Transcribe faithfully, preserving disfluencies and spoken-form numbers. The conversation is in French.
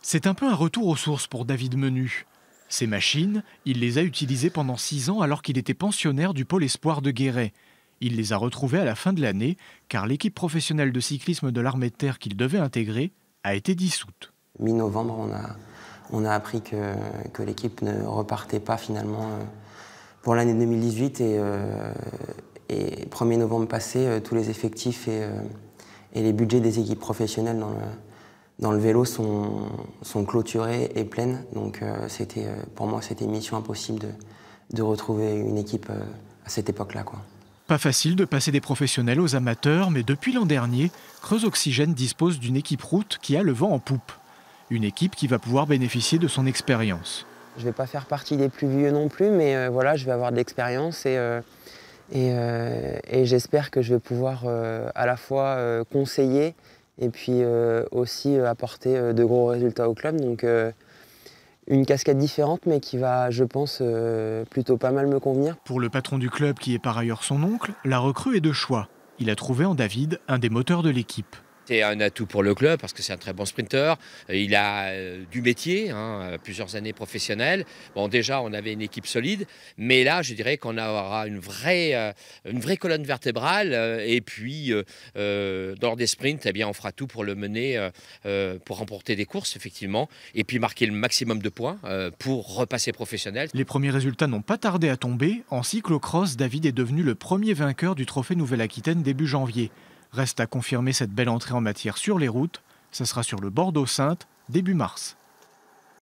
C'est un peu un retour aux sources pour David Menu. Ces machines, il les a utilisées pendant six ans alors qu'il était pensionnaire du pôle espoir de Guéret. Il les a retrouvées à la fin de l'année car l'équipe professionnelle de cyclisme de l'armée de terre qu'il devait intégrer a été dissoute. Mi-novembre, on a, on a appris que, que l'équipe ne repartait pas finalement pour l'année deux mille dix-huit et, euh, et premier novembre passé, tous les effectifs et, euh, et les budgets des équipes professionnelles dans le, dans le vélo sont, sont clôturés et pleines. Donc euh, c'était, pour moi, c'était une mission impossible de, de retrouver une équipe euh, à cette époque-là, quoi. Pas facile de passer des professionnels aux amateurs, mais depuis l'an dernier, Creuse Oxygène dispose d'une équipe route qui a le vent en poupe. Une équipe qui va pouvoir bénéficier de son expérience. Je ne vais pas faire partie des plus vieux non plus, mais euh, voilà, je vais avoir de l'expérience et, euh, et, euh, et j'espère que je vais pouvoir euh, à la fois euh, conseiller et puis euh, aussi euh, apporter euh, de gros résultats au club. Donc euh, une casquette différente, mais qui va, je pense, euh, plutôt pas mal me convenir. Pour le patron du club, qui est par ailleurs son oncle, la recrue est de choix. Il a trouvé en David un des moteurs de l'équipe. C'est un atout pour le club parce que c'est un très bon sprinter. Il a euh, du métier, hein, plusieurs années professionnelles. Bon, déjà, on avait une équipe solide, mais là, je dirais qu'on aura une vraie, euh, une vraie colonne vertébrale. Euh, et puis, euh, euh, lors des sprints, eh bien, on fera tout pour le mener, euh, euh, pour remporter des courses, effectivement, et puis marquer le maximum de points euh, pour repasser professionnel. Les premiers résultats n'ont pas tardé à tomber. En cyclocross, David est devenu le premier vainqueur du Trophée Nouvelle-Aquitaine début janvier. Reste à confirmer cette belle entrée en matière sur les routes. Ça sera sur le Bordeaux-Saintes, début mars.